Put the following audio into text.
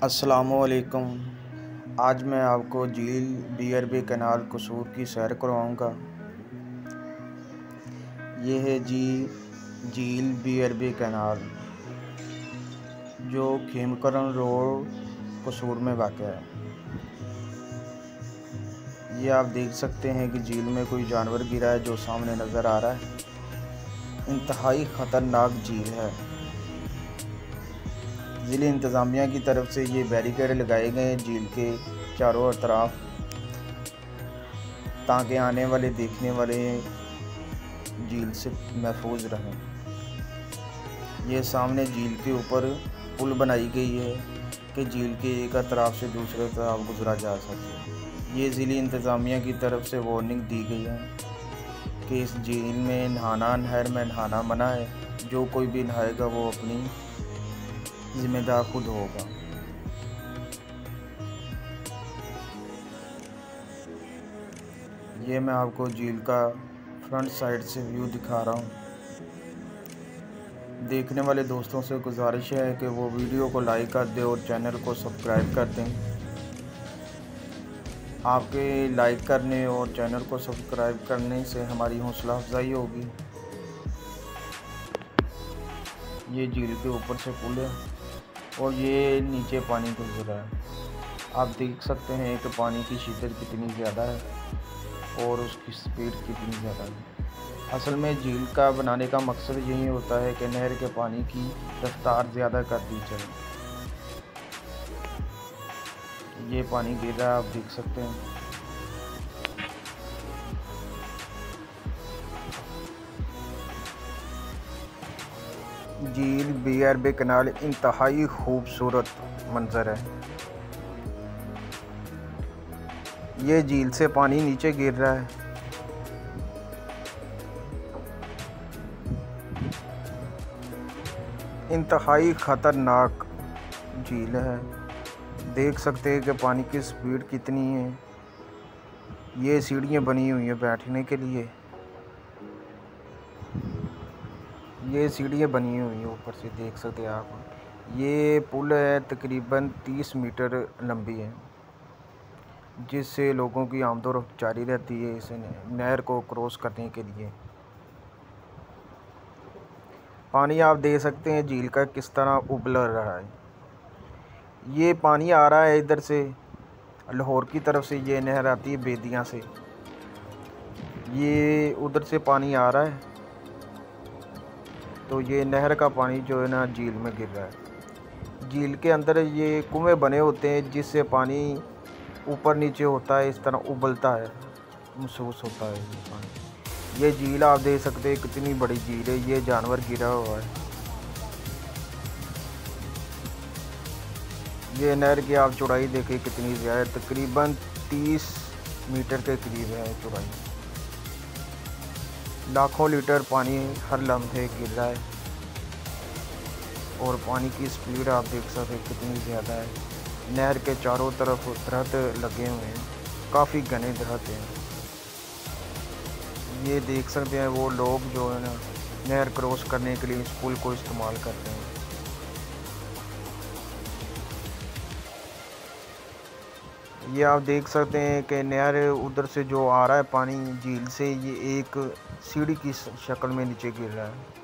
अस्सलामुअलैकुम। आज मैं आपको झील BRB कैनाल कसूर की सैर करवाऊँगा। ये है झील BRB कैनाल जो खीमकरन रोड कसूर में वाक़या है। ये आप देख सकते हैं कि झील में कोई जानवर गिरा है जो सामने नज़र आ रहा है। इंतहाई ख़तरनाक झील है। ज़िले इंतज़ामिया की तरफ से ये बैरिकेड लगाए गए हैं झील के चारों तरफ, ताकि आने वाले देखने वाले झील से महफूज रहें। ये सामने झील के ऊपर पुल बनाई गई है कि झील के एक तरफ से दूसरे तरफ गुजरा जा सके। ये ज़िले इंतज़ामिया की तरफ से वार्निंग दी गई है कि इस झील में नहाना, नहर में नहाना मना है। जो कोई भी नहाएगा वो अपनी जिम्मेदार खुद होगा। ये मैं आपको झील का फ्रंट साइड से व्यू दिखा रहा हूँ। देखने वाले दोस्तों से गुजारिश है कि वो वीडियो को लाइक कर दें और चैनल को सब्सक्राइब कर दें। आपके लाइक करने और चैनल को सब्सक्राइब करने से हमारी हौसला अफजाई होगी। ये झील के ऊपर से पुल है और ये नीचे पानी गुजर रहा है। आप देख सकते हैं कि पानी की शिद्दत कितनी ज़्यादा है और उसकी स्पीड कितनी ज़्यादा है। असल में झील का बनाने का मकसद यही होता है कि नहर के पानी की रफ्तार ज़्यादा कर दी जाए। ये पानी गिर रहा है, आप देख सकते हैं। झील BRB कैनाल इंतहाई खूबसूरत मंजर है। ये झील से पानी नीचे गिर रहा है। इंतहाई ख़तरनाक झील है। देख सकते हैं कि पानी की स्पीड कितनी है। ये सीढ़ियाँ बनी हुई हैं बैठने के लिए। ये सीढ़ियाँ बनी हुई हैं ऊपर से, देख सकते हैं आप। ये पुल है तकरीबन 30 मीटर लंबी है, जिससे लोगों की आमदोरफ्त जारी रहती है इस नहर को क्रॉस करने के लिए। पानी आप देख सकते हैं झील का किस तरह उबल रहा है। ये पानी आ रहा है इधर से लाहौर की तरफ से, ये नहर आती है बेदिया से। ये उधर से पानी आ रहा है, तो ये नहर का पानी जो है ना झील में गिर रहा है। झील के अंदर ये कुएं बने होते हैं जिससे पानी ऊपर नीचे होता है, इस तरह उबलता है, महसूस होता है ये पानी। ये झील आप देख सकते हैं कितनी बड़ी झील है। ये जानवर गिरा हुआ है। ये नहर की आप चौड़ाई देखें कितनी ज़्यादा, तकरीबन 30 मीटर के करीब है चौड़ाई। लाखों लीटर पानी हर लम्हे गिर रहा है और पानी की स्पीड आप देख सकते हैं कितनी ज़्यादा है। नहर के चारों तरफ दरख्त लगे हुए हैं, काफ़ी घने दरख्त हैं। ये देख सकते हैं वो लोग जो है ना नहर क्रॉस करने के लिए इस पुल को इस्तेमाल करते हैं। ये आप देख सकते हैं कि नहर उधर से जो आ रहा है पानी झील से, ये एक सीढ़ी की शक्ल में नीचे गिर रहा है।